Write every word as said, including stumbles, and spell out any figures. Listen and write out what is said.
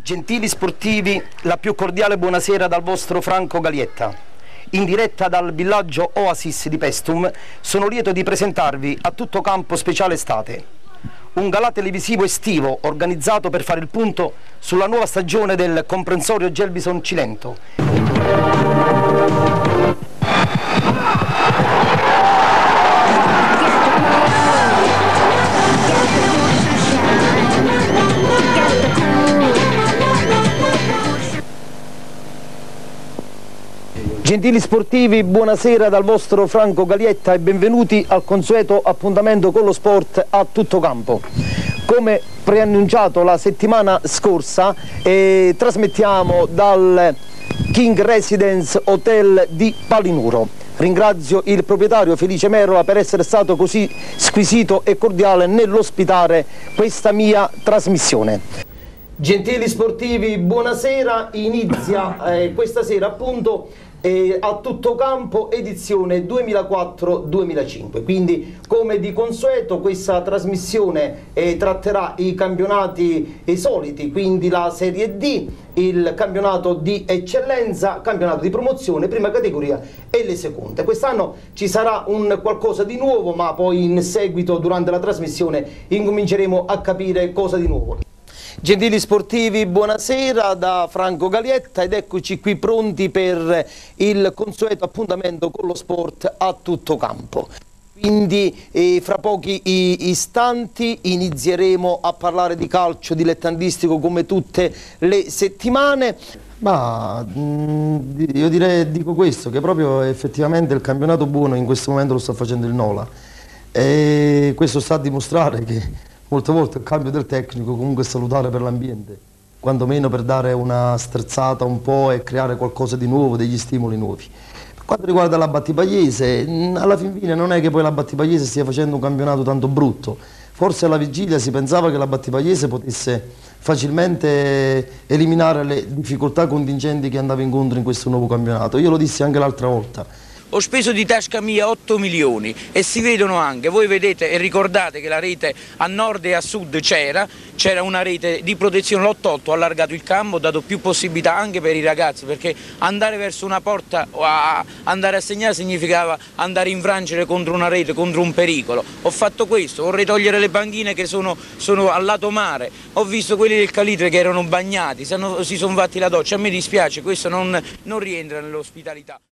Gentili sportivi, la più cordiale buonasera dal vostro Franco Galietta. In diretta dal villaggio Oasis di Paestum, sono lieto di presentarvi A Tutto Campo Speciale Estate, un galà televisivo estivo organizzato per fare il punto sulla nuova stagione del comprensorio Gelbison Cilento. Gentili sportivi, buonasera dal vostro Franco Galietta e benvenuti al consueto appuntamento con lo sport a tutto campo. Come preannunciato la settimana scorsa, eh, trasmettiamo dal King Residence Hotel di Palinuro. Ringrazio il proprietario Felice Merola per essere stato così squisito e cordiale nell'ospitare questa mia trasmissione. Gentili sportivi, buonasera, inizia eh, questa sera appunto eh, A Tutto Campo edizione duemilaquattro duemilacinque, quindi come di consueto questa trasmissione eh, tratterà i campionati eh, soliti, quindi la Serie D, il campionato di eccellenza, campionato di promozione, prima categoria e le seconde. Quest'anno ci sarà un qualcosa di nuovo, ma poi in seguito durante la trasmissione incominceremo a capire cosa di nuovo. Gentili sportivi, buonasera da Franco Galietta ed eccoci qui pronti per il consueto appuntamento con lo sport a tutto campo. Quindi eh, fra pochi istanti inizieremo a parlare di calcio dilettantistico come tutte le settimane. Ma mh, io direi, dico questo, che proprio effettivamente il campionato buono in questo momento lo sta facendo il Nola e questo sta a dimostrare che molte volte il cambio del tecnico comunque è salutare per l'ambiente, quantomeno per dare una sterzata un po' e creare qualcosa di nuovo, degli stimoli nuovi. Per quanto riguarda la Battipagliese, alla fin fine non è che poi la Battipagliese stia facendo un campionato tanto brutto. Forse alla vigilia si pensava che la Battipagliese potesse facilmente eliminare le difficoltà contingenti che andava incontro in questo nuovo campionato. Io lo dissi anche l'altra volta. Ho speso di tasca mia otto milioni e si vedono anche, voi vedete e ricordate che la rete a nord e a sud c'era, c'era una rete di protezione, l'ho tolto, ho allargato il campo, ho dato più possibilità anche per i ragazzi, perché andare verso una porta, a andare a segnare significava andare a infrangere contro una rete, contro un pericolo. Ho fatto questo, vorrei togliere le panchine che sono, sono al lato mare, ho visto quelli del Calitre che erano bagnati, si, hanno, si sono fatti la doccia, a me dispiace, questo non, non rientra nell'ospitalità.